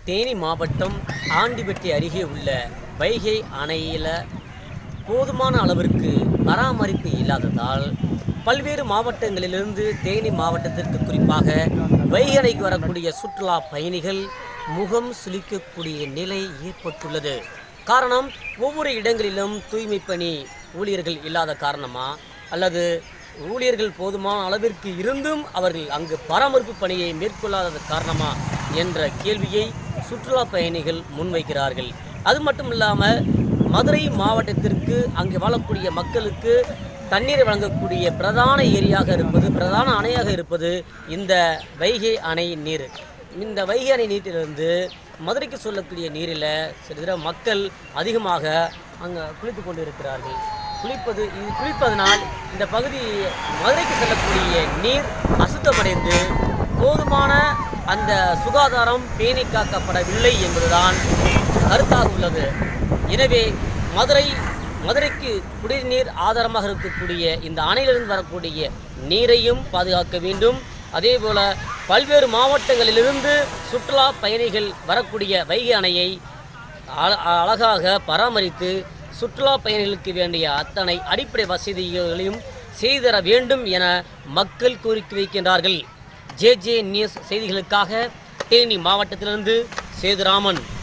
தேனி மாவட்டம் ஆண்டிபட்டி அருகே உள்ள வைகை அணையில் போதுமான அளவிற்கு பராமரிப்பு இல்லாததால் பல்வேறு மாவட்டங்களிலிருந்து தேனி மாவட்டத்திற்கு குறிப்பாக வைகை அணைக்கு வரக்கூடிய சுற்றுலா பயணிகள் முகம் சுளிக்கக்கூடிய நிலை ஏற்பட்டுள்ளது. காரணம், ஒவ்வொரு இடங்களிலும் தூய்மை பணி ஊழியர்கள் இல்லாத காரணமா அல்லது ஊழியர்கள் போதுமான அளவிற்கு இருந்தும் அவர்கள் அங்கு பராமரிப்பு பணியை மேற்கொள்ளாத காரணமா என்ற கேள்வியை சுற்றுலா பயணிகள் முன்வைக்கிறார்கள். அது மட்டும் இல்லாமல் மதுரை மாவட்டத்திற்கு அங்கு வாழக்கூடிய மக்களுக்கு தண்ணீரை வழங்கக்கூடிய பிரதான ஏரியாக இருப்பது, பிரதான அணையாக இருப்பது இந்த வைகை அணை நீர். இந்த வைகை அணை நீரிலிருந்து மதுரைக்கு சொல்லக்கூடிய நீரில் சிறிது மக்கள் அதிகமாக அங்கே குளித்து கொண்டு இருக்கிறார்கள். குளிப்பதனால் இந்த பகுதி மதுரைக்கு செல்லக்கூடிய நீர் அசுத்தமடைந்து போதுமான அந்த சுகாதாரம் பேணி காக்கப்படவில்லை என்பதுதான் கருத்தாக உள்ளது. எனவே மதுரைக்கு குடிநீர் ஆதாரமாக இருக்கக்கூடிய இந்த அணையிலிருந்து வரக்கூடிய நீரையும் பாதுகாக்க வேண்டும். அதேபோல பல்வேறு மாவட்டங்களிலிருந்து சுற்றுலா பயணிகள் வரக்கூடிய வைகை அணையை அழகாக பராமரித்து சுற்றுலா பயணிகளுக்கு வேண்டிய அத்தனை அடிப்படை வசதிகளையும் செய்தர வேண்டும் என மக்கள் கோரிக்கை வைக்கின்றார்கள். JJ நியூஸ் செய்திகளுக்காக தேனி மாவட்டத்திலிருந்து சேதுராமன்.